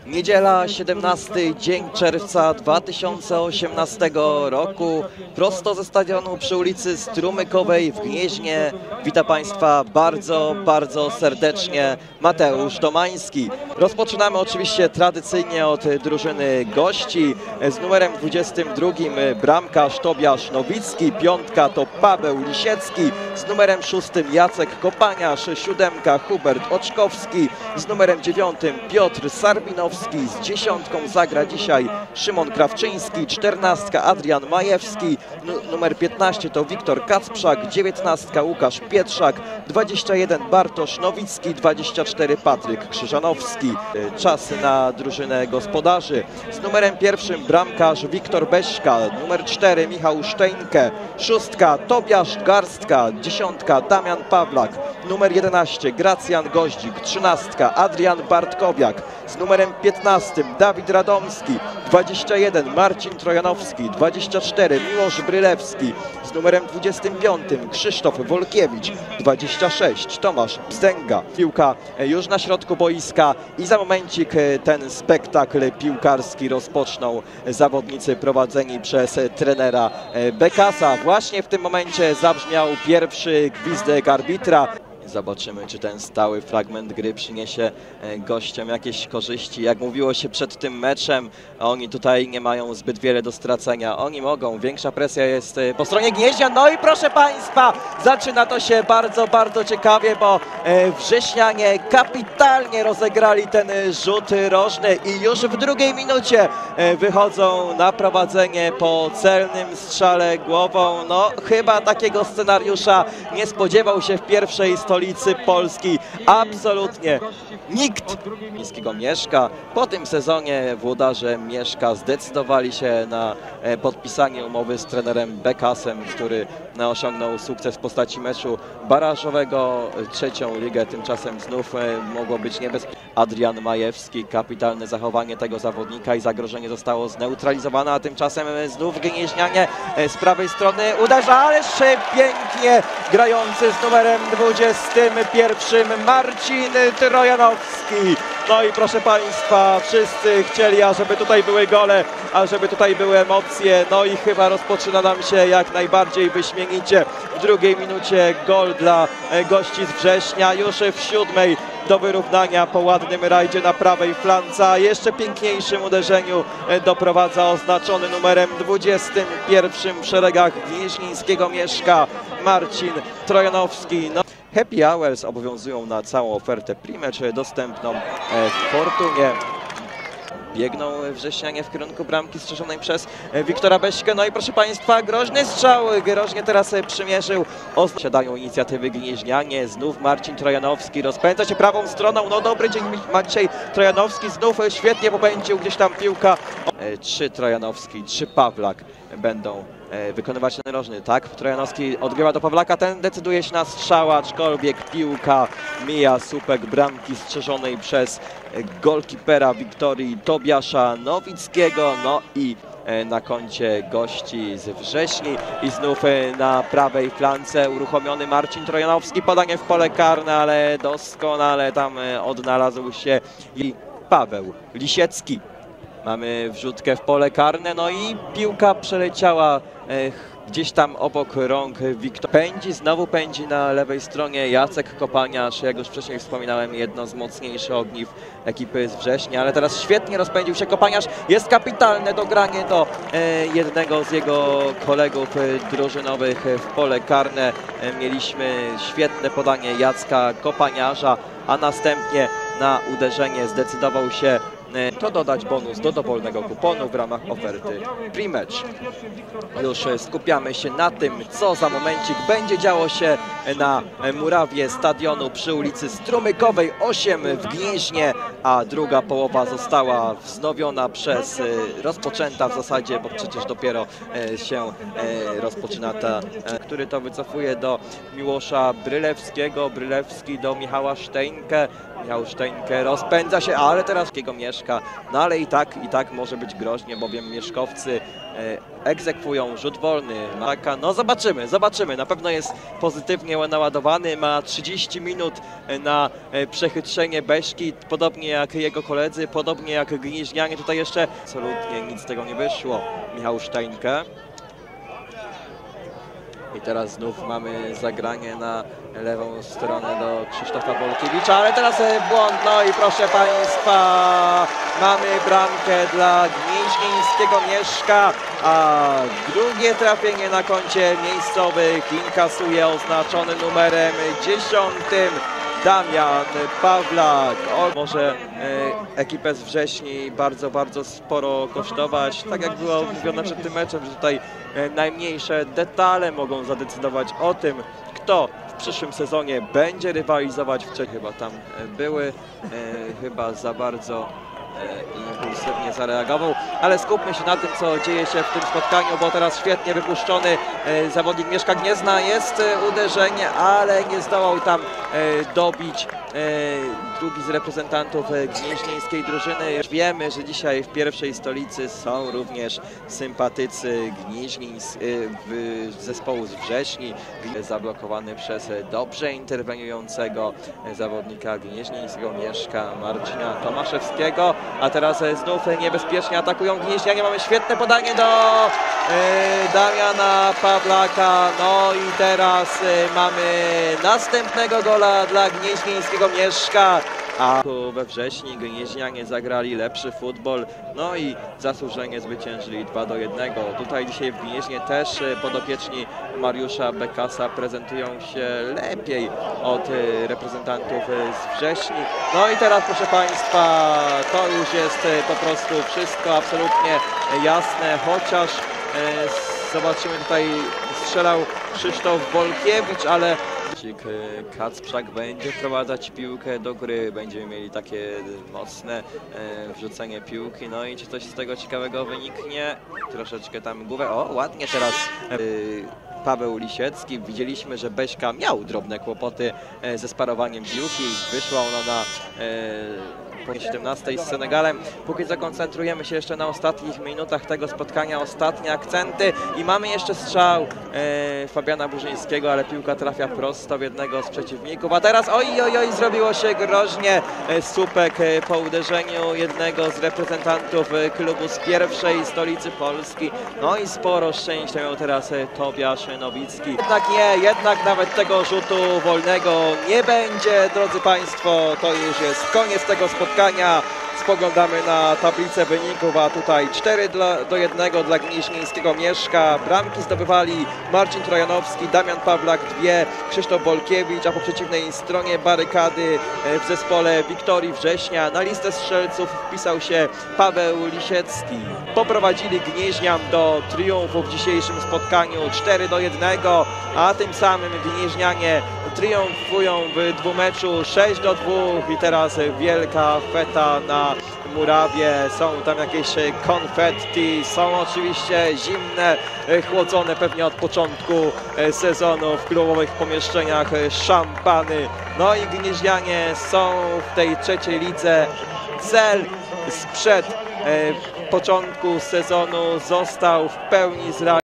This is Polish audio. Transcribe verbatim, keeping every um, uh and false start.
Niedziela, siedemnasty dzień czerwca dwa tysiące osiemnastego roku, prosto ze stadionu przy ulicy Strumykowej w Gnieźnie. Witam Państwa bardzo, bardzo serdecznie Mateusz Domański. Rozpoczynamy oczywiście tradycyjnie od drużyny gości. Z numerem dwudziestym drugim bramkarz Tobiasz Nowicki, piątka to Paweł Lisiecki, z numerem szóstym Jacek Kopaniarz, siódemka Hubert Oczkowski, z numerem dziewiątym Piotr Sarbinowski, z dziesiątką zagra dzisiaj Szymon Krawczyński, czternastka Adrian Majewski, numer piętnaście to Wiktor Kacprzak, dziewiętnastka Łukasz Pietrzak, dwadzieścia jeden Bartosz Nowicki, dwadzieścia cztery Patryk Krzyżanowski. Czas na drużynę gospodarzy. Z numerem pierwszym bramkarz Wiktor Beśka, numer cztery Michał Sztejnke, szóstka Tobiasz Garstka, dziesiątka Damian Pawlak, numer jedenaście Gracjan Goździk, trzynastka Adrian Bartkowiak, z numerem piętnastym Dawid Radomski, dwadzieścia jeden Marcin Trojanowski, dwadzieścia cztery Miłosz Brylewski, z numerem dwudziestym piątym Krzysztof Wolkiewicz, dwadzieścia sześć Tomasz Bzdęga. Piłka już na środku boiska i za momencik ten spektakl piłkarski rozpoczną zawodnicy prowadzeni przez trenera Bekasa. Właśnie w tym momencie zabrzmiał pierwszy gwizdek arbitra. Zobaczymy, czy ten stały fragment gry przyniesie gościom jakieś korzyści. Jak mówiło się przed tym meczem, oni tutaj nie mają zbyt wiele do stracenia. Oni mogą, większa presja jest po stronie Gnieźnia. No i proszę Państwa, zaczyna to się bardzo, bardzo ciekawie, bo wrześnianie kapitalnie rozegrali ten rzut rożny i już w drugiej minucie wychodzą na prowadzenie po celnym strzale głową. No chyba takiego scenariusza nie spodziewał się w pierwszej stolicy Polski absolutnie nikt. Miejskiego Mieszka. Po tym sezonie włodarze Mieszka zdecydowali się na podpisanie umowy z trenerem Bekasem, który osiągnął sukces w postaci meczu barażowego. Trzecią ligę tymczasem znów mogło być niebezpieczne. Adrian Majewski, kapitalne zachowanie tego zawodnika i zagrożenie zostało zneutralizowane, a tymczasem znów Gnieźnianie z prawej strony uderza, ależ pięknie grający z numerem dwudziestym pierwszym Marcin Trojanowski. No i proszę Państwa, wszyscy chcieli, ażeby tutaj były gole, ażeby tutaj były emocje. No i chyba rozpoczyna nam się jak najbardziej wyśmienicie. W drugiej minucie gol dla gości z Września, już w siódmej do wyrównania po ładnym rajdzie na prawej flance, a jeszcze piękniejszym uderzeniu doprowadza oznaczony numerem dwudziestym pierwszym w szeregach gnieźnieńskiego Mieszka Marcin Trojanowski. No. Happy Hours obowiązują na całą ofertę Pre-Match dostępną w Fortunie. Biegną wrześnianie w kierunku bramki strzeżonej przez Wiktora Beśkę. No i proszę Państwa, groźny strzał. Groźnie teraz przymierzył. Posiadają inicjatywy Gnieźnianie. Znów Marcin Trojanowski rozpędza się prawą stroną. No dobry dzień ma dzisiaj Trojanowski. Znów świetnie popędził gdzieś tam piłka. Trzy Trojanowski, trzy Pawlak będą wykonywać ten rożny, tak? Trojanowski odgrywa do Pawlaka, ten decyduje się na strzał, aczkolwiek piłka mija słupek bramki strzeżonej przez golkipera Wiktorii Tobiasza Nowickiego. No i na koncie gości z Wrześni i znów na prawej flance uruchomiony Marcin Trojanowski, podanie w pole karne, ale doskonale tam odnalazł się i Paweł Lisiecki. Mamy wrzutkę w pole karne, no i piłka przeleciała e, gdzieś tam obok rąk Wiktor. Pędzi, znowu pędzi na lewej stronie Jacek Kopaniarz, jak już wcześniej wspominałem, jedno z mocniejszych ogniw ekipy z Września, ale teraz świetnie rozpędził się Kopaniarz. Jest kapitalne dogranie do e, jednego z jego kolegów e, drużynowych w pole karne. E, mieliśmy świetne podanie Jacka Kopaniarza, a następnie na uderzenie zdecydował się to dodać bonus do dowolnego kuponu w ramach oferty Pre-Match. Już skupiamy się na tym, co za momencik będzie działo się na murawie stadionu przy ulicy Strumykowej osiem w Gnieźnie, a druga połowa została wznowiona przez, rozpoczęta w zasadzie, bo przecież dopiero się rozpoczyna ta, który to wycofuje do Miłosza Brylewskiego, Brylewski do Michała Sztejnke, Miał Szczękę, rozpędza się, ale teraz jego Mieszka, no ale i tak, i tak może być groźnie, bowiem mieszkowcy e, egzekwują rzut wolny. Maka, no zobaczymy, zobaczymy, na pewno jest pozytywnie naładowany, ma trzydzieści minut na e, przechytrzenie Beszki, podobnie jak jego koledzy, podobnie jak Gnieźnianie, tutaj jeszcze absolutnie nic z tego nie wyszło. Michał Szczękę. I teraz znów mamy zagranie na lewą stronę do Krzysztofa Bolkiewicza, ale teraz błąd, no i proszę Państwa, mamy bramkę dla gnieźnieńskiego Mieszka, a drugie trafienie na koncie miejscowych inkasuje oznaczony numerem dziesiątym Damian Pawlak. O, może e, ekipę z Wrześni bardzo, bardzo sporo kosztować. Tak jak było mówione przed tym meczem, że tutaj e, najmniejsze detale mogą zadecydować o tym, kto w przyszłym sezonie będzie rywalizować w Czech. Chyba tam e, były, e, chyba za bardzo impulsywnie zareagował, ale skupmy się na tym, co dzieje się w tym spotkaniu, bo teraz świetnie wypuszczony e, zawodnik Mieszka Gniezna, jest e, uderzenie, ale nie zdołał tam e, dobić e, drugi z reprezentantów e, gnieźnieńskiej drużyny. Wiemy, że dzisiaj w pierwszej stolicy są również sympatycy Gnieźnieńs, e, w, zespołu z Wrześni, zablokowany przez dobrze interweniującego zawodnika gnieźnieńskiego Mieszka Marcina Tomaszewskiego. A teraz znów niebezpiecznie atakują Gnieźnianie. Mamy świetne podanie do e, Damiana Pawlaka. No i teraz e, mamy następnego gola dla gnieźnieńskiego Mieszka. A we wrześniu Gnieźnianie zagrali lepszy futbol, no i zasłużenie zwyciężyli dwa do jednego. Tutaj dzisiaj w Gnieźnie też podopieczni Mariusza Bekasa prezentują się lepiej od reprezentantów z Wrześni. No i teraz, proszę Państwa, to już jest po prostu wszystko absolutnie jasne, chociaż zobaczymy, tutaj strzelał Krzysztof Bolkiewicz, ale Kacprzak będzie wprowadzać piłkę do gry, będziemy mieli takie mocne e, wrzucenie piłki, no i czy coś z tego ciekawego wyniknie? Troszeczkę tam głowę, o ładnie teraz e, Paweł Lisiecki, widzieliśmy, że Beszka miał drobne kłopoty e, ze sparowaniem piłki, wyszła ona na e, po siedemnastej z Senegalem. Póki co koncentrujemy się jeszcze na ostatnich minutach tego spotkania, ostatnie akcenty i mamy jeszcze strzał e, Fabiana Burzyńskiego, ale piłka trafia prosto w jednego z przeciwników, a teraz oj, oj, oj, zrobiło się groźnie. e, Słupek e, po uderzeniu jednego z reprezentantów e, klubu z pierwszej stolicy Polski, no i sporo szczęścia miał teraz e, Tobiasz Nowicki. Jednak nie, jednak nawet tego rzutu wolnego nie będzie, drodzy Państwo, to już jest koniec tego spotkania. Spoglądamy na tablicę wyników, a tutaj cztery do jednego dla gnieźnieńskiego Mieszka. Bramki zdobywali Marcin Trojanowski, Damian Pawlak dwie, Krzysztof Bolkiewicz, a po przeciwnej stronie barykady w zespole Wiktorii Września na listę strzelców wpisał się Paweł Lisiecki. Poprowadzili Gnieźnian do triumfu w dzisiejszym spotkaniu cztery do jednego, a tym samym Gnieźnianie triumfują w dwumeczu sześć do dwóch i teraz wielka feta na murawie, są tam jakieś konfetti, są oczywiście zimne, chłodzone pewnie od początku sezonu w klubowych pomieszczeniach szampany. No i Gnieźnianie są w tej trzeciej lidze. Cel sprzed początku sezonu został w pełni zrealizowany.